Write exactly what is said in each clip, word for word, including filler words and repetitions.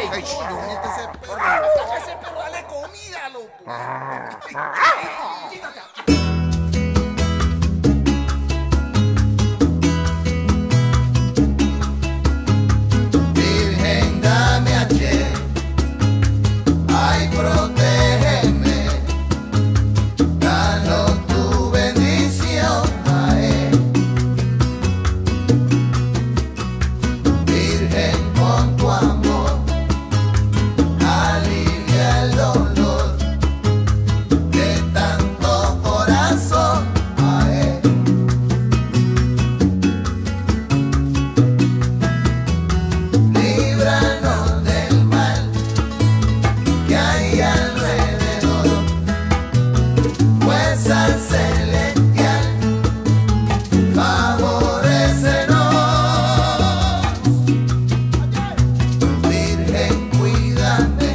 Ay, chino, mete ese perro. Saca ese perro, dale comida, loco. Virgen, dame ayer, ay, protégeme, danos tu bendición, ay. Virgen, con tu amor, alivia el dolor de tanto corazón, ay. Líbranos del mal que hay alrededor, fuerza celestial, favorécenos. Virgen, cuídame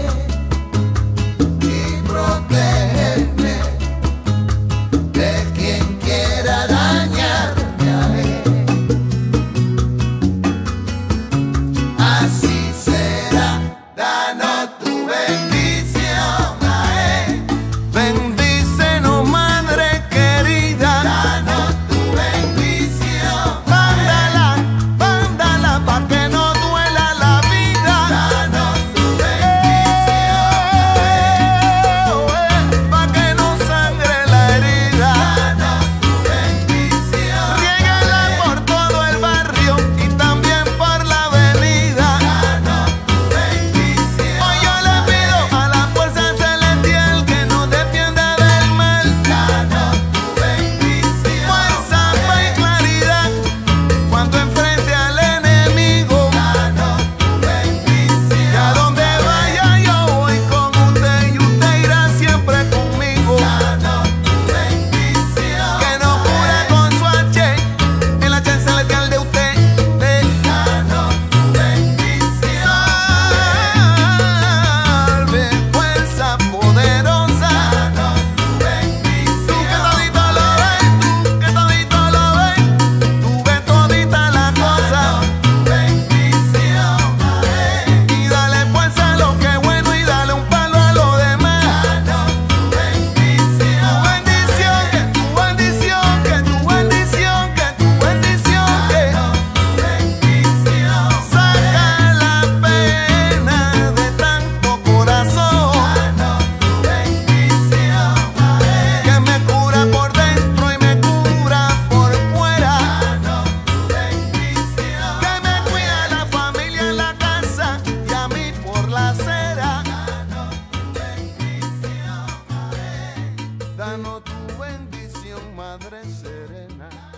y protégeme de quien quiera dañarme a mí. Así será, danos tu bendición, ay. Bendícenos, madre querida, danos tu bendición, mándala, mándala pa' que no duela la vida, danos tu bendición, ay. Pa' que no sangre la herida, danos tu bendición, riégala por todo el barrio y también por la avenida, danos tu bendición. Hoy yo le pido a la fuerza celestial que nos defienda del mal, danos tu bendición, fuerza, fe y claridad cuando enfrente al enemigo, danos tu bendición. Y a donde vaya yo voy con usted y usted irá siempre conmigo, danos tu bendición. Que nos cure con su H, el H celestial de usted, danos tu bendición. Salve, fuerza poderosa, danos tu bendición. Tú que todito lo ves, tú que todito lo ves, tú ves todita la cosa, danos tu bendición, ay. Y dale fuerza a lo que es bueno y dale un palo a lo demás, danos tu bendición. Tu bendición, que tu bendición, que tu bendición, que tu bendición, que danos tu bendición. Saca la pena de tanto corazón, danos tu bendición, ay. Que me cura por dentro y me cura por fuera, danos tu bendición. Que me cuida la familia en la casa y a mí por la acera, danos tu bendición, ay. Danos tu bendición, Madre Serena.